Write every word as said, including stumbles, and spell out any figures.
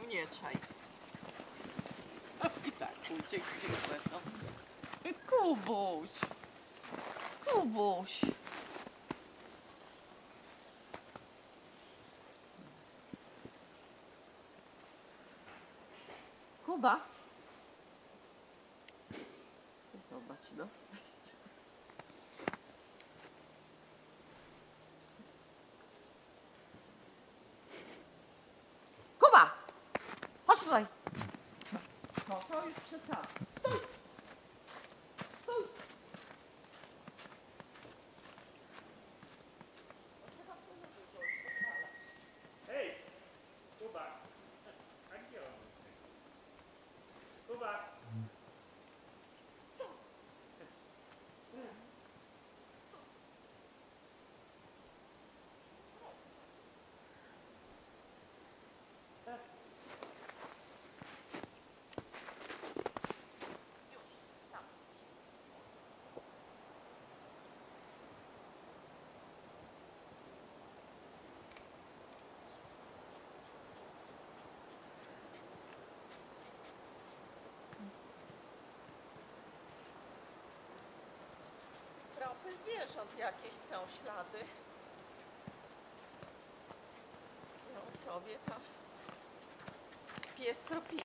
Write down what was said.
nie czaj. I tak, uciekł się no. Kubuś. Kubuś. Kuba. Zobacz, no. Kuba! Chodź tutaj. No to już przesada. Stój! Stój! Hej! Kuba! A gdzie on? Kuba! Już, tam. Tropy zwierząt jakieś są, ślady. No sobie to pies tropi.